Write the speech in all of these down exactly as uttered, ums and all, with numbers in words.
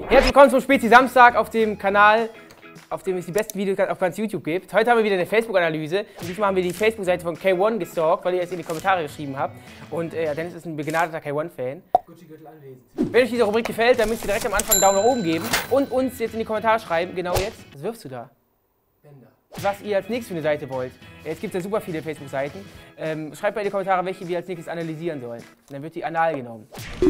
Herzlich willkommen zum Spezi Samstag auf dem Kanal, auf dem es die besten Videos auf ganz YouTube gibt. Heute haben wir wieder eine Facebook-Analyse. Und diesmal haben wir die Facebook-Seite von K eins gestalkt, weil ihr es in die Kommentare geschrieben habt. Und äh, Dennis ist ein begnadeter K eins-Fan. Wenn euch diese Rubrik gefällt, dann müsst ihr direkt am Anfang einen Daumen nach oben geben und uns jetzt in die Kommentare schreiben, genau jetzt, was wirfst du da? Bänder. Was ihr als nächstes für eine Seite wollt. Jetzt gibt es ja super viele Facebook-Seiten. Ähm, schreibt mal in die Kommentare, welche wir als nächstes analysieren sollen. Und dann wird die anal genommen.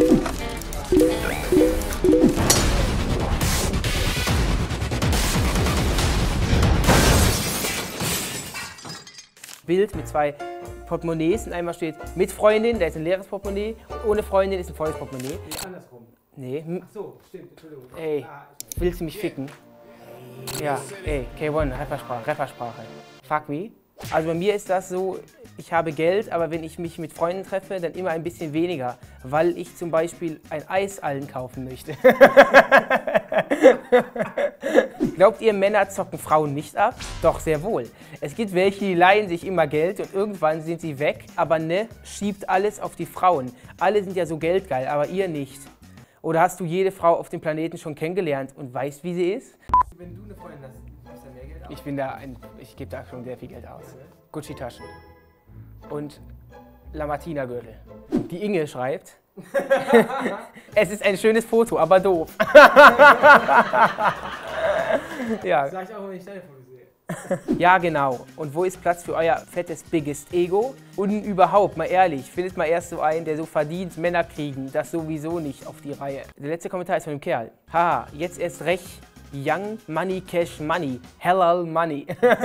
Bild mit zwei Portemonnaies und einmal steht mit Freundin, da ist ein leeres Portemonnaie, und ohne Freundin ist ein volles Portemonnaie. Nee, andersrum. Nee. Ach so, stimmt, Entschuldigung. Ey, willst du mich ficken? Ja, ey, K eins, Rappersprache, Rappersprache. Fuck me. Also bei mir ist das so, ich habe Geld, aber wenn ich mich mit Freunden treffe, dann immer ein bisschen weniger, weil ich zum Beispiel ein Eis allen kaufen möchte. Glaubt ihr, Männer zocken Frauen nicht ab? Doch, sehr wohl. Es gibt welche, die leihen sich immer Geld und irgendwann sind sie weg, aber ne, schiebt alles auf die Frauen. Alle sind ja so geldgeil, aber ihr nicht. Oder hast du jede Frau auf dem Planeten schon kennengelernt und weißt, wie sie ist? Wenn du eine Freundin hast, gibst du mehr Geld aus? Ich bin da ein, ich gebe da schon sehr viel Geld aus. Gucci-Taschen und Lamartina-Gürtel. Die Inge schreibt, es ist ein schönes Foto, aber doof. Ja. Sag ich auch, wenn ich deine Fotos sehe. Ja, genau. Und wo ist Platz für euer fettes Biggest Ego? Und überhaupt, mal ehrlich, findet mal erst so einen, der so verdient, Männer kriegen, das sowieso nicht auf die Reihe. Der letzte Kommentar ist von dem Kerl. Haha, jetzt erst recht. Young Money Cash Money. Halal Money.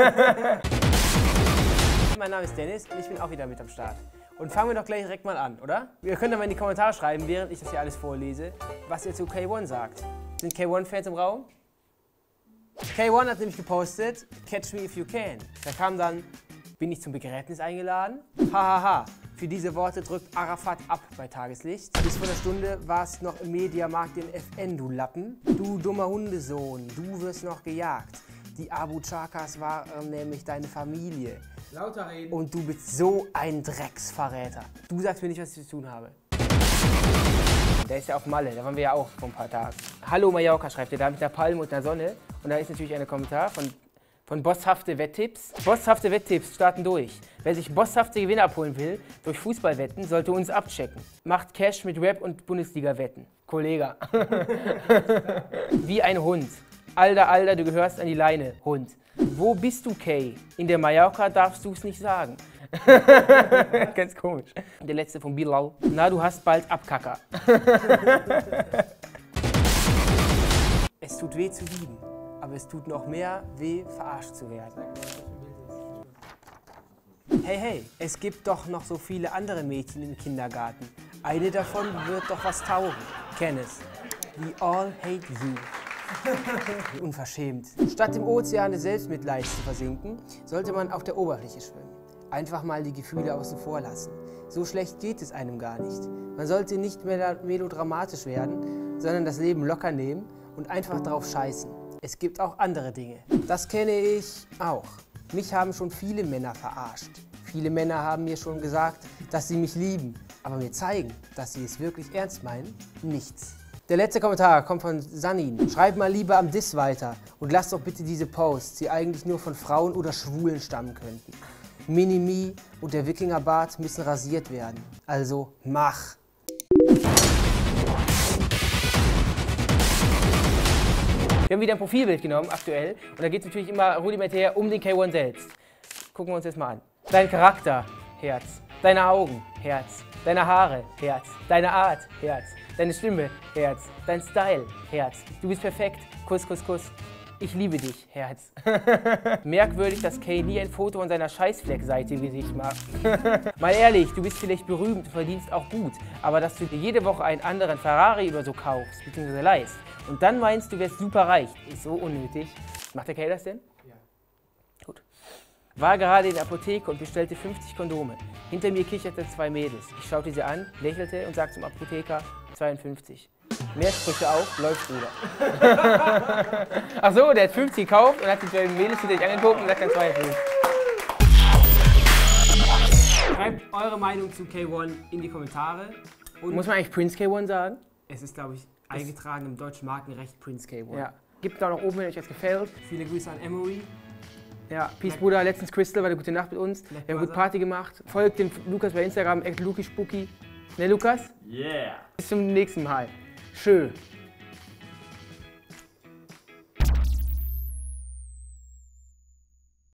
Mein Name ist Dennis und ich bin auch wieder mit am Start. Und fangen wir doch gleich direkt mal an, oder? Ihr könnt aber in die Kommentare schreiben, während ich das hier alles vorlese, was ihr zu K eins sagt. Sind K eins-Fans im Raum? K eins hat nämlich gepostet, Catch me if you can. Da kam dann, bin ich zum Begräbnis eingeladen? Hahaha, für diese Worte drückt Arafat ab bei Tageslicht. Bis vor einer Stunde warst noch im Mediamarkt in F N, du Lappen. Du dummer Hundesohn, du wirst noch gejagt. Die Abu Chakas waren nämlich deine Familie. Lauter reden. Und du bist so ein Drecksverräter. Du sagst mir nicht, was ich zu tun habe. Der ist ja auf Malle, da waren wir ja auch vor ein paar Tagen. Hallo Mallorca, schreibt er da mit der Palme und der Sonne. Und da ist natürlich ein Kommentar von, von Bosshafte Wetttipps. Bosshafte Wetttipps starten durch. Wer sich bosshafte Gewinne abholen will, durch Fußballwetten, sollte uns abchecken. Macht Cash mit Rap und Bundesliga-Wetten. Kollege. Wie ein Hund. Alter, Alter, du gehörst an die Leine, Hund. Wo bist du, Kay? In der Mallorca darfst du es nicht sagen. Ganz komisch. Der letzte von Bilal. Na, du hast bald Abkacker. Es tut weh zu lieben, aber es tut noch mehr weh, verarscht zu werden. Hey, hey, es gibt doch noch so viele andere Mädchen im Kindergarten. Eine davon wird doch was taugen. Kenneth. We all hate you. Unverschämt. Statt im Ozean des Selbstmitleids zu versinken, sollte man auf der Oberfläche schwimmen. Einfach mal die Gefühle außen vor lassen. So schlecht geht es einem gar nicht. Man sollte nicht mehr melodramatisch werden, sondern das Leben locker nehmen und einfach drauf scheißen. Es gibt auch andere Dinge. Das kenne ich auch. Mich haben schon viele Männer verarscht. Viele Männer haben mir schon gesagt, dass sie mich lieben, aber mir zeigen, dass sie es wirklich ernst meinen, nichts. Der letzte Kommentar kommt von Sanin. Schreibt mal lieber am Diss weiter und lasst doch bitte diese Posts, die eigentlich nur von Frauen oder Schwulen stammen könnten. Mini-Me und der Wikingerbart müssen rasiert werden. Also mach! Wir haben wieder ein Profilbild genommen, aktuell. Und da geht es natürlich immer rudimentär um den K eins selbst. Gucken wir uns das mal an. Dein Charakter, Herz. Deine Augen, Herz. Deine Haare, Herz. Deine Art, Herz. Deine Stimme, Herz. Dein Style, Herz. Du bist perfekt. Kuss, Kuss, Kuss. Ich liebe dich, Herz. Merkwürdig, dass Kay nie ein Foto von seiner Scheißfleck-Seite im Gesicht macht. Mal ehrlich, du bist vielleicht berühmt und verdienst auch gut, aber dass du dir jede Woche einen anderen Ferrari oder so kaufst, bzw. leihst, und dann meinst, du wärst super reich, ist so unnötig. Macht der Kay das denn? Ja. Gut. War gerade in der Apotheke und bestellte fünfzig Kondome. Hinter mir kicherten zwei Mädels. Ich schaute sie an, lächelte und sagte zum Apotheker, zweiundfünfzig. Mehr Sprüche auf, läuft Bruder. Ach so, der hat fünfzig gekauft und hat die beiden Mädels hinter sich angeguckt und sagt dann zweiundfünfzig. Schreibt eure Meinung zu K eins in die Kommentare. Und muss man eigentlich Prince K eins sagen? Es ist, glaube ich, Eingetragen im deutschen Markenrecht Prince K-One. Ja. Gebt da noch oben, wenn euch das gefällt. Viele Grüße an Emory. Ja, Peace Black Bruder, letztens Crystal war eine gute Nacht mit uns. Black Wir haben gut Brother. Party gemacht. Folgt dem Lukas bei Instagram, at Luki Spuki. Ne, Lukas? Yeah. Bis zum nächsten Mal. Tschö.